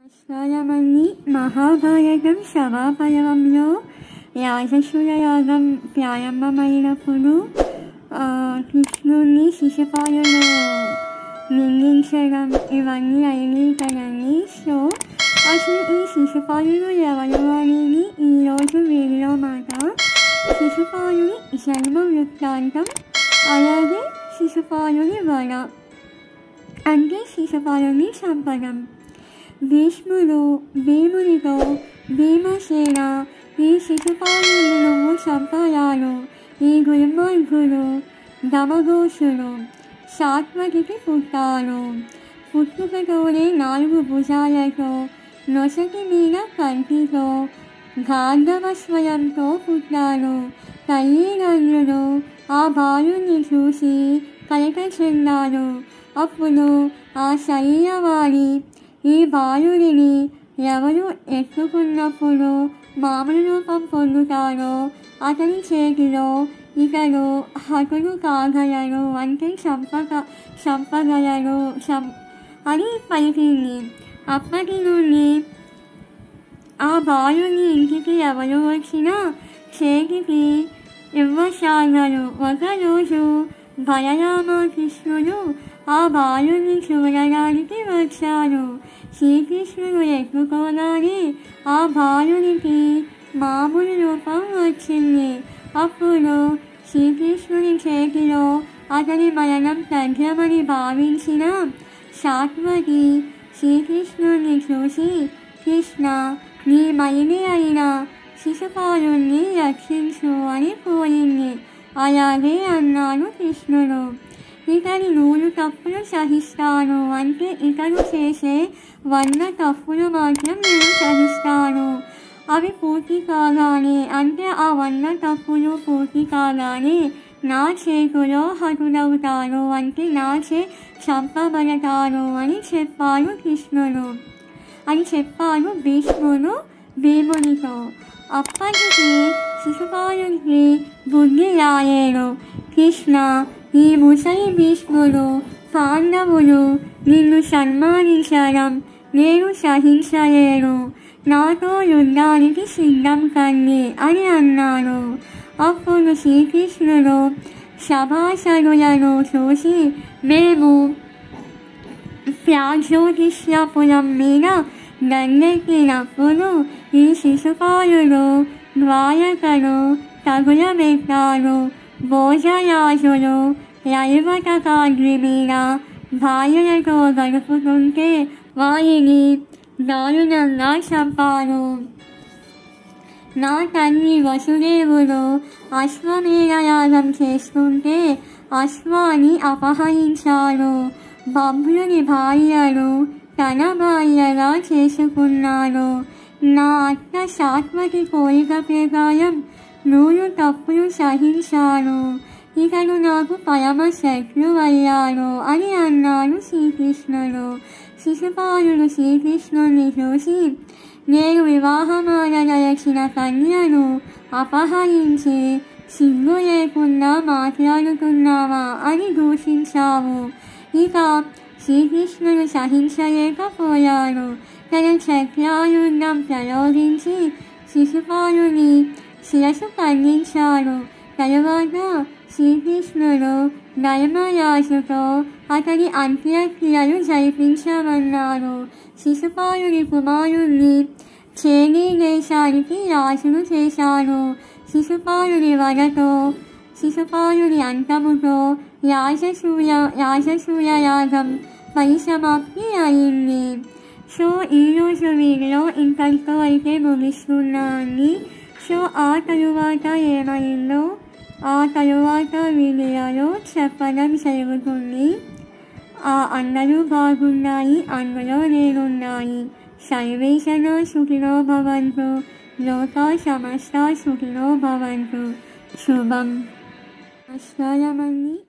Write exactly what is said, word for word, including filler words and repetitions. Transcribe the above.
అష్టాయమని మహాభారతం సభా పర్వంలో రాజసూయ యాగం ప్రారంభమైనప్పుడు కృష్ణుని శిశుపాలులు నిందించడం ఇవన్నీ అయినాయి కదండి. సో అసలు ఈ శిశుపాలులు ఎవరు అనేది ఈరోజు వీడియో మాట. శిశుపాలుని జన్మ వృత్తాంతం, అలాగే శిశుపాలుని వర అంటే శిశుపాలుని చంపడం. భీష్ముడు భీమునితో భీమసేన ఈ శిశుపాలుని నువ్వు చంపరాను, ఈ దుర్మార్గుడు దమఘోషుడు సాత్వతికి పుట్టాడు. పుట్టుకతోనే నాలుగు భుజాలతో నొసటి మీద కంటితో గాంధవ స్వరంతో పుట్టాడు. తల్లిదండ్రులు ఆ బాలుని చూసి కలత చెందారు. అప్పుడు ఆ శరీరవాడి ఈ బాలుడిని ఎవరు ఎత్తుకున్నప్పుడు మామూలు రూపం పొందుతారో అతని చేతిలో ఇతడు హతుడు కాగలరు, అంటే చంపక చంపగలరు చం అని పలికింది. అప్పటి నుండి ఆ బాలుని ఇంటికి ఎవరు వచ్చినా చేతికి ఇవ్వసాగరు. ఒకరోజు బలరామకృష్ణుడు ఆ బాలుని చూడడానికి వచ్చారు. శ్రీకృష్ణుడు ఎత్తుకోగానే ఆ బాలునికి మామూలు రూపం వచ్చింది. అప్పుడు శ్రీకృష్ణుని చేతిలో అతని మరణం తథ్యమని భావించిన సాత్వతి శ్రీకృష్ణుడిని చూసి, కృష్ణ నీ మైని అయిన శిశుపాలుని రక్షించు అని కోరింది. అలాగే అన్నాడు కృష్ణుడు. ఇతని నూరు తప్పులు సహిస్తాను, అంటే ఇతను చేసే వంద తప్పులు మాత్రం నేను సహిస్తాను. అవి పూర్తి కాగానే, అంటే ఆ వంద తప్పులు పూర్తి కాగానే నా చేతిలో హతుడవుతాను, అంటే నా చే చంపబడతాను అని చెప్పాడు కృష్ణుడు అని చెప్పాడు భీష్ముడు భీమునితో. అప్పటికి శిశుపాలునికి బుద్ధి రాలేదు. కృష్ణ ఈ ముసలి భీష్ముడు పాండవులు నిన్ను సన్మానించడం నేను సహించలేను, నాతో యుద్ధానికి సిద్ధం కండి అని అన్నాడు. అప్పుడు శ్రీకృష్ణుడు సభాసదులను చూసి, మేము ప్రాగ్జ్యోతిష్యపురం మీద దండెక్కినప్పుడు ఈ శిశుపాలుడు ద్వారకను తగులబెట్టాడు. భోజరాజులు రైవతకాద్రి మీద భార్యలతో గడుపుతుంటే వారిని దారుణంగా చంపారు. నా తండ్రి వసుదేవుడు అశ్వమేధయాగం చేస్తుంటే అశ్వాన్ని అపహరించాడు. బభ్రుని భార్యను తన భార్యగా చేసుకున్నాడు. నా అత్త సాత్వతి కోరిక ప్రకారం నూరు తప్పులు సహించాను. ఇతను నాకు పరమ శత్రువయ్యాడు అని అన్నాడు శ్రీకృష్ణుడు. శిశుపాలుడు శ్రీకృష్ణుడిని చూసి, నేను వివాహమాడదలచిన కన్యను అపహరించి సిగ్గు లేకుండా మాట్లాడుతున్నావా అని దూషించావు. ఇక శ్రీకృష్ణుడు సహించలేకపోయాడు. తన చక్రాయుధం ప్రయోగించి శిశుపాలుని శిరస్సు ఖండించాడు. తరువాత శ్రీకృష్ణుడు ధర్మరాజుతో అతని అంత్యక్రియలు జరిపించమన్నాడు. శిశుపాలుని కుమారుణ్ణి చేనీ దేశానికి రాజును చేశాడు. శిశుపాలుని వరతో శిశుపాలుని అంతముతో రాజసూయ రాజసూయ యాగం పరిసమాప్తి అయింది. సో ఈరోజు వీడియో ఇంతటితో అయితే ముగిస్తున్నా అండి. సో ఆ తరువాత ఏమైందో ఆ తరువాత వీడియోలో చెప్పడం జరుగుతుంది. ఆ అందరూ బాగున్నాయి, అందులో నేనున్నాయి. సర్వే జనా సుఖినో భవంతు, లోకా సమస్తా సుఖినో భవంతు. శుభం. నమస్కారం అండి.